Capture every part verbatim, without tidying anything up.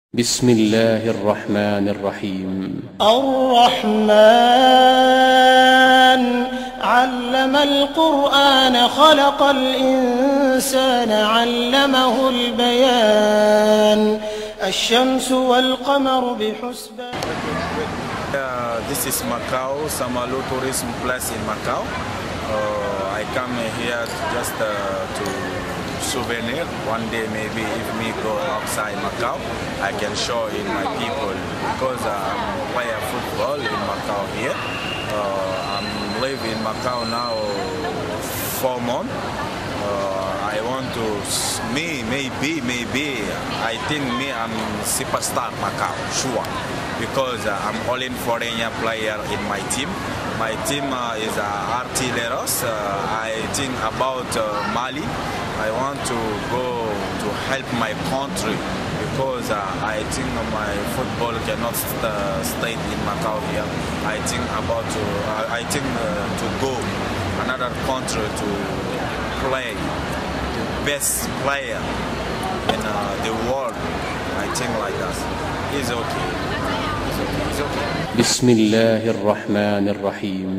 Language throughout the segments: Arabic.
بسم الله الرحمن الرحيم. الرحمن علم القرآن خلق الإنسان علمه البيان الشمس والقمر بحسبان. Uh, this is Macau, Saint-Malo tourism place in Macau. Uh, I come here just uh, to souvenir. One day maybe if me go outside Macau, I can show in my people because I'm play football in Macau here. Uh, I'm live in Macau now four months. Uh, I want to me maybe maybe I think me I'm superstar Macau sure. Because uh, I'm only foreign player in my team. My team uh, is uh, Artilleros. Uh, I think about uh, Mali. I want to go to help my country because uh, I think my football cannot st uh, stay in Macau here. I think about to, uh, I think uh, to go another country to play the best player in uh, the world. I think like that. It's okay. بسم الله الرحمن الرحيم.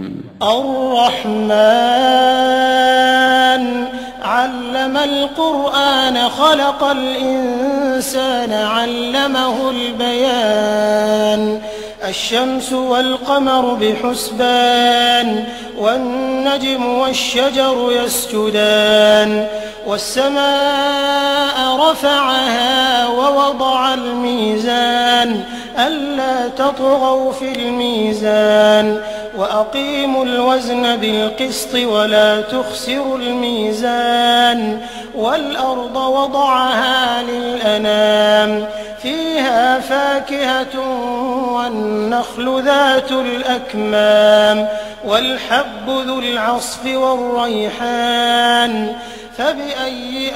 الرحمن علم القرآن خلق الإنسان علمه البيان الشمس والقمر بحسبان والنجم والشجر يسجدان والسماء رفعها ووضع الميزان ألا تطغوا في الميزان وأقيموا الوزن بالقسط ولا تخسروا الميزان والأرض وضعها للأنام فيها فاكهة والنخل ذات الأكمام والحب ذو العصف والريحان فبأي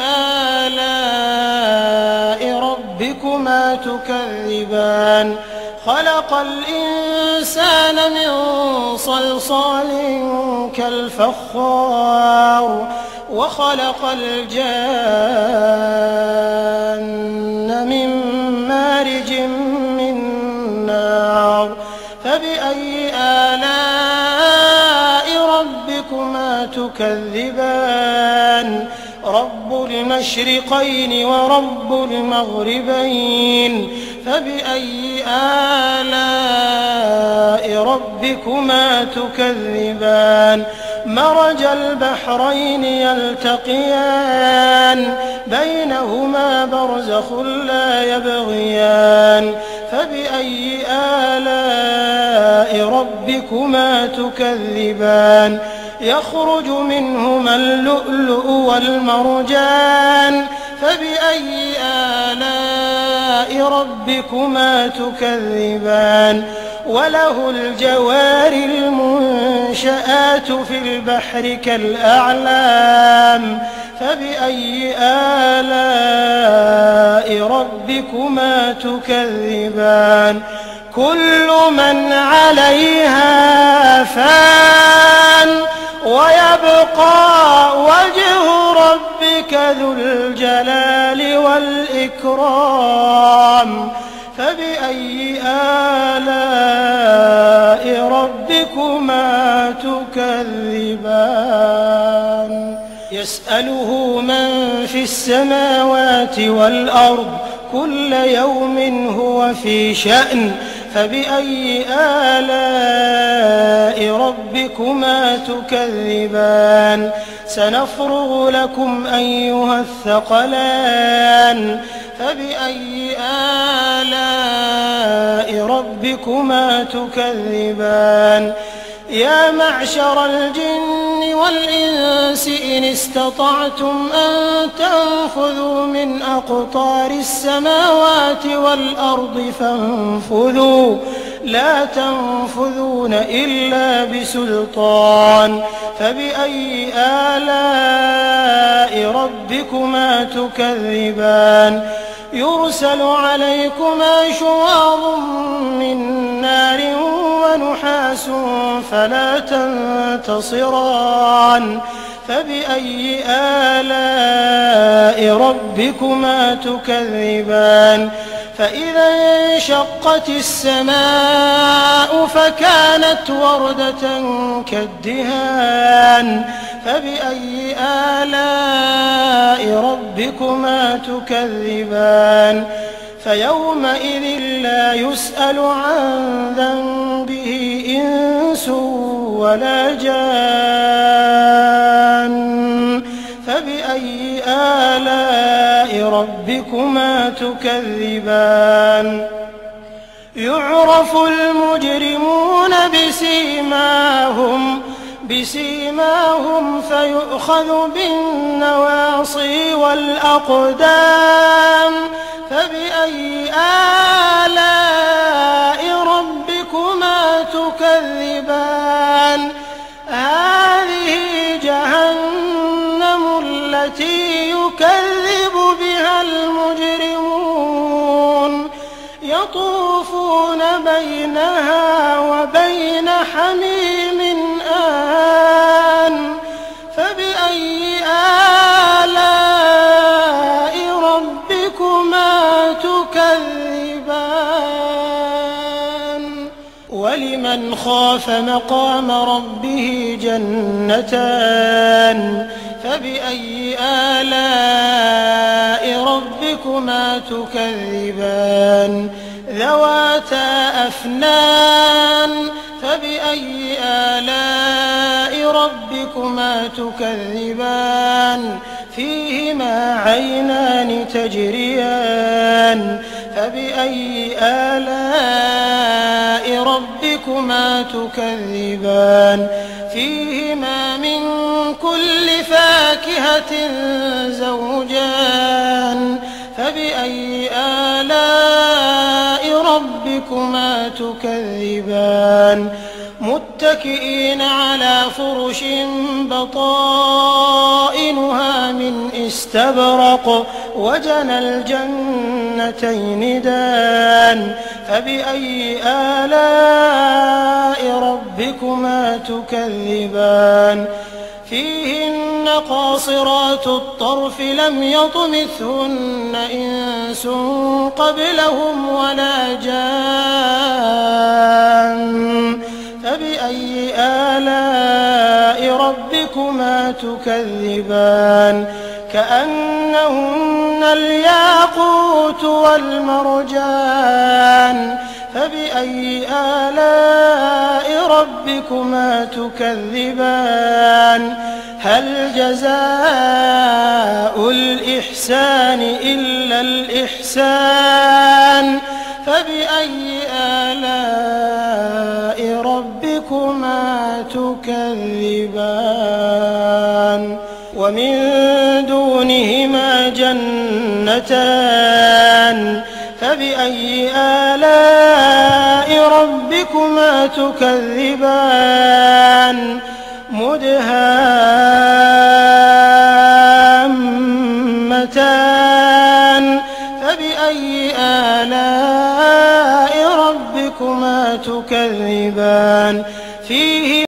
آلاء ربكما تكذبان خلق الإنسان من صلصال كالفخار وخلق الجان من مارج من نار فبأي آلاء ربكما تكذبان رب المشرقين ورب المغربين فبأي آلاء ربكما تكذبان مرج البحرين يلتقيان بينهما برزخ لا يبغيان فبأي آلاء ربكما تكذبان يخرج منهما اللؤلؤ والمرجان فبأي آلاء ربكما تكذبان وله الجوار المنشآت في البحر كالأعلام فبأي آلاء ربكما تكذبان كل من عليها فان ويبقى وجه ربك ذو الجلال والإكرام فبأي آلاء ربكما تكذبان يسأله من في السماوات والأرض كل يوم هو في شأن فبأي آلاء ربكما تكذبان سنفرغ لكم أيها الثقلان فبأي آلاء ربكما تكذبان يا معشر الجن والإنس إن استطعتم أن تنفذوا من أقطار السماوات والأرض فانفذوا لا تنفذون إلا بسلطان فبأي آلاء ربكما تكذبان يرسل عليكما شواظ من نار ونحاس فلا تنتصران فبأي آلاء ربكما ربكما تكذبان فإذا انشقت السماء فكانت وردة كالدهان فبأي آلاء ربكما تكذبان فيومئذ لا يسأل عن ذنبه إنس ولا جان فبأي آلاء ربكما تكذبان يعرف المجرمون بسيماهم بسيماهم فيؤخذ بالنواصي والأقدام فبأي آلاء ربكما تكذبان هذه جهنم التي يكذب بها المجرمون يطوفون بينها وبين حميم آن فبأي آلاء ربكما تكذبان ولمن خاف مقام ربه جنتان فبأي آلاء ربكما تكذبان ذواتا أفنان فبأي آلاء ربكما تكذبان فيهما عينان تجريان فبأي آلاء ربكما تكذبان فيهما من كل فاكهة زوجان فبأي آلاء ربكما تكذبان متكئين على فرش بطائنها من استبرق وجنى الجنتين دان فبأي آلاء ربكما تكذبان فيهن قاصرات الطرف لم يطمثهن إنس قبلهم ولا جان فبأي آلاء ربكما تكذبان كأنهن الياقوت والمرجان فبأي آلاء ربكما تكذبان هل جزاء الإحسان إلا الإحسان فبأي آلاء ربكما تكذبان ومن دونهما جنتان فبأي آلاء ربكما تكذبان مدهامتان فبأي آلاء ربكما تكذبان فيه